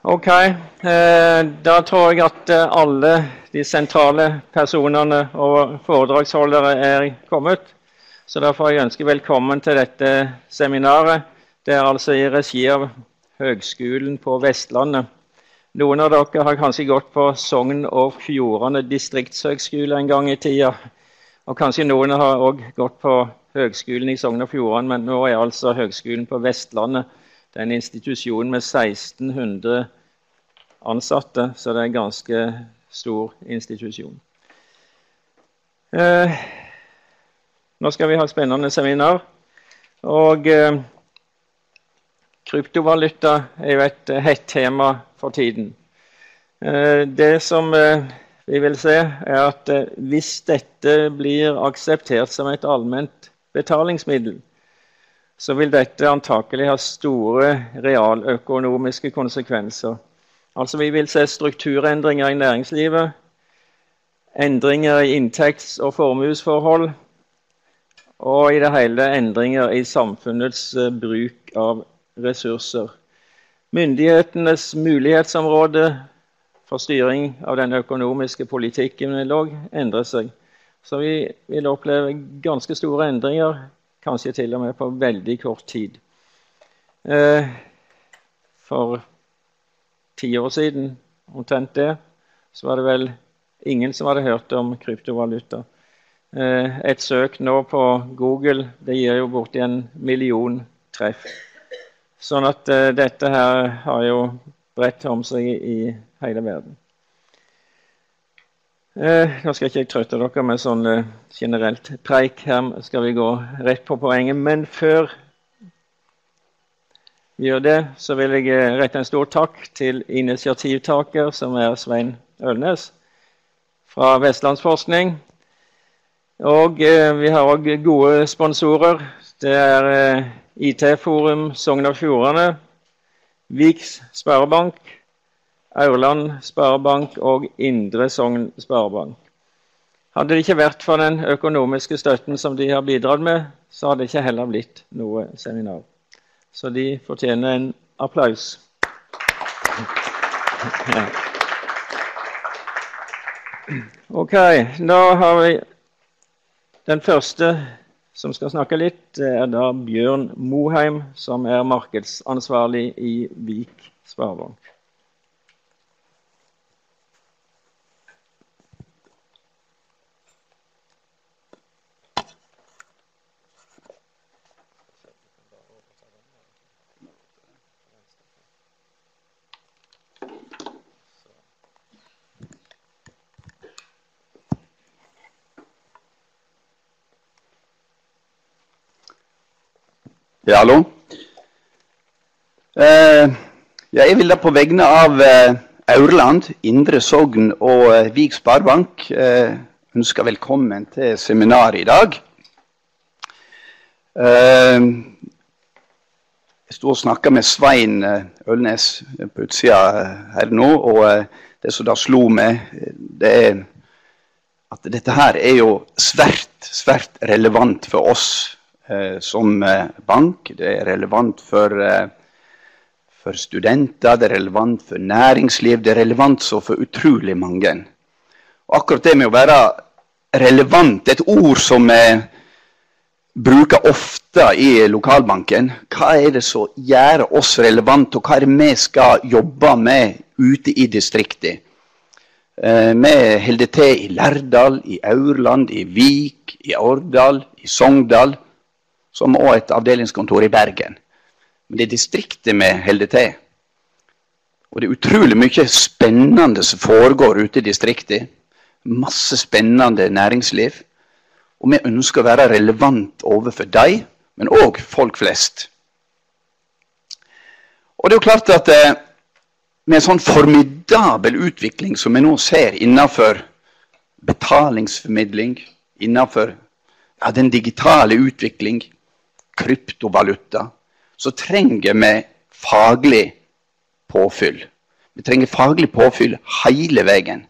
Ok, da tror jeg at alle de sentrale personene og foredragsholdere er kommet. Så derfor jeg ønsker velkommen til dette seminaret. Det er altså i regi av Høgskolen på Vestlandet. Noen av dere har kanskje gått på Sogn og Fjordane distriktshøgskole en gang i tida. Og kanskje noen har også gått på Høgskolen i Sogn og Fjordane, men nå er altså Høgskolen på Vestlandet. Det er en institusjon med 1600 ansatte, så det er en ganske stor institusjon. Nå skal vi ha spennende seminar, og kryptovaluta er jo et hett tema for tiden. Det som vi vil se er at hvis dette blir akseptert som et allment betalingsmiddel, så vil dette antakelig ha store realøkonomiske konsekvenser. Altså vi vil se strukturendringer i næringslivet, endringer i inntekts- og formuesforhold, og i det hele endringer i samfunnets bruk av ressurser. Myndighetenes mulighetsområde for styring av den økonomiske politikken vil også endre seg. Så vi vil oppleve ganske store endringer, kanskje til og med på veldig kort tid. For 10 år siden, omtrent det, så var det vel ingen som hadde hørt om kryptovaluta. Et søk nå på Google, det gir jo borti 1 million treff. Sånn at dette her har jo bredt om seg i hele verden. Nå skal ikke jeg trøtte dere med sånn generelt preik. Her skal vi gå rett på poenget. Men før vi gjør det, så vil jeg rette en stor takk til initiativtaker, som er Svein Ølnes fra Vestlandsforskning. Og vi har også gode sponsorer. Det er IT-forum Sogn og Fjordane, Viks Sparebank, Aurland Sparebank og Indre Sogn Sparebank. Hadde det ikke vært for den økonomiske støtten som de har bidratt med, så hadde det ikke heller blitt noe seminar. Så de fortjener en applaus. Ja. Ok, da har vi den første som skal snakke litt. Det er da Bjørn Moheim, som er markedsansvarlig i Vik Sparebank. Ja, hallo. Jeg vil da på vegne av Aurland, Indre Sogn og Vik Sparebank ønske velkommen til seminaret i dag. Jeg stod og snakket med Svein Ølnes på utsida her nå, og det som da slo meg, det er at dette her er jo svært relevant for oss som bank. Det er relevant for studenter, det er relevant for næringsliv, det er relevant så for utrolig mange. Og akkurat det med å være relevant, et ord som vi bruker ofte i lokalbanken. Hva er det som gjør oss relevant, og hva er det vi skal jobbe med ute i distriktet? Vi holder til i Lærdal, i Aurland, i Vik, i Årdal, i Sogndal, som også et avdelingskontor i Bergen. Men det er distriktet vi holder til. Og det er utrolig mye spennende som foregår ute i distriktet. Masse spennende næringsliv. Og vi ønsker å være relevant overfor deg, men også folk flest. Og det er jo klart at med en sånn formidabel utvikling som vi nå ser innenfor betalingsformidling, innenfor den digitale utvikling, kryptovaluta, så trenger vi faglig påfyll. Vi trenger faglig påfyll hele veien.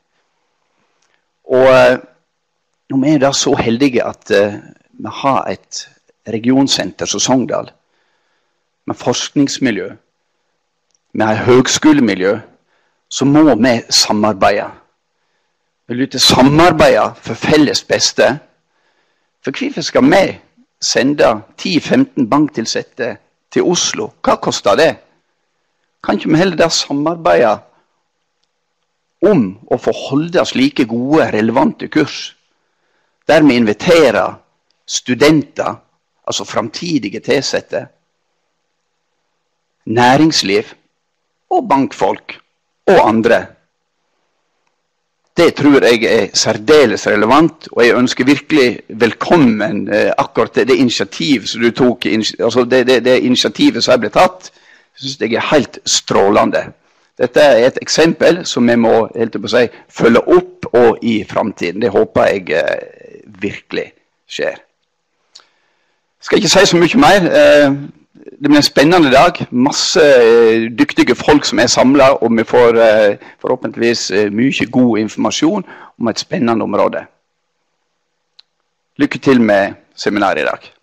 Og nå er vi da så heldige at vi har et regionsenter som Sogndal, med forskningsmiljø, med et høgskolemiljø, så må vi samarbeide. Vi lytter samarbeide for felles beste. For hvorfor skal vi sende 10-15 banktilsette til Oslo? Hva koster det? Kan ikke vi heller da samarbeide om å få holde slike gode, relevante kurs, der vi inviterer studenter, altså framtidige tilsette, næringsliv og bankfolk og andre. Det tror jeg er særdeles relevant, og jeg ønsker virkelig velkommen akkurat det initiativ som du tok, altså det initiativet som ble tatt, synes jeg er helt strålende. Dette er et eksempel som vi må helt på å si, følge opp og i fremtiden. Det håper jeg virkelig skjer. Jeg skal ikke si så mye mer. Det blir en spennende dag. Masse dyktige folk som er samlet, og vi får forhåpentligvis mye god informasjon om et spennende område. Lykke til med seminaret i dag.